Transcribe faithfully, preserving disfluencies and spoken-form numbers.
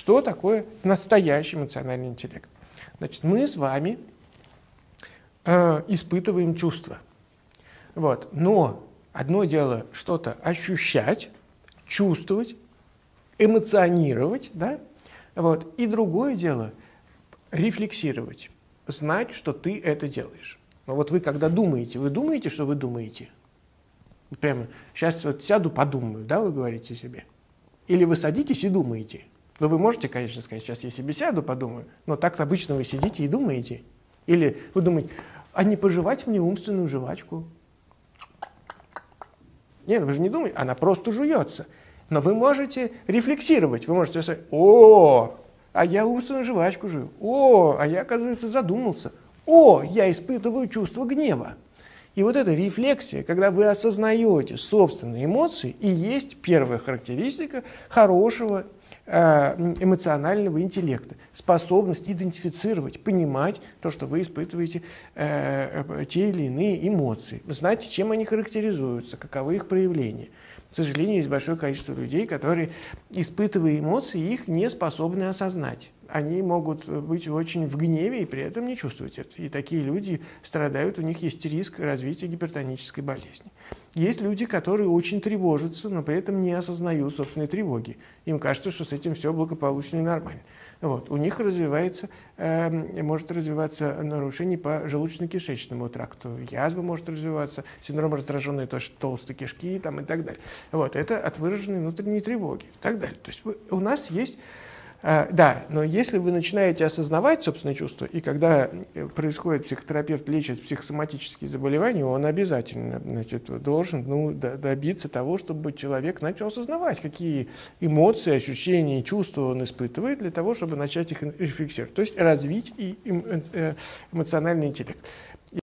Что такое настоящий эмоциональный интеллект? Значит, мы с вами э, испытываем чувства. Вот. Но одно дело что-то ощущать, чувствовать, эмоционировать, да? Вот. И другое дело рефлексировать, знать, что ты это делаешь. Но вот вы когда думаете, вы думаете, что вы думаете? Прямо сейчас вот сяду, подумаю, да, вы говорите себе? Или вы садитесь и думаете? Ну, вы можете, конечно, сказать, сейчас я себе сяду, подумаю, но так обычно вы сидите и думаете. Или вы думаете, а не пожевать мне умственную жвачку? Нет, вы же не думаете, она просто жуется. Но вы можете рефлексировать, вы можете сказать, о, а я умственную жвачку жую, о, а я, оказывается, задумался, о, я испытываю чувство гнева. И вот эта рефлексия, когда вы осознаете собственные эмоции, и есть первая характеристика хорошего эмоционального интеллекта. Способность идентифицировать, понимать то, что вы испытываете э, те или иные эмоции. Вы знаете, чем они характеризуются, каковы их проявления. К сожалению, есть большое количество людей, которые, испытывая эмоции, их не способны осознать. Они могут быть очень в гневе и при этом не чувствовать это. И такие люди страдают, у них есть риск развития гипертонической болезни. Есть люди, которые очень тревожатся, но при этом не осознают собственной тревоги. Им кажется, что с этим все благополучно и нормально. Вот. У них развивается, э, может развиваться нарушение по желудочно-кишечному тракту, язва может развиваться, синдром раздраженной толстой кишки там, и так далее. Вот. Это от выраженной внутренней тревоги и так далее. То есть вы, у нас есть... Uh, да, но если вы начинаете осознавать собственные чувства, и когда происходит, психотерапевт лечит психосоматические заболевания, он обязательно, значит, должен ну, добиться того, чтобы человек начал осознавать, какие эмоции, ощущения, чувства он испытывает, для того, чтобы начать их рефлексировать, то есть развить и эмоциональный интеллект.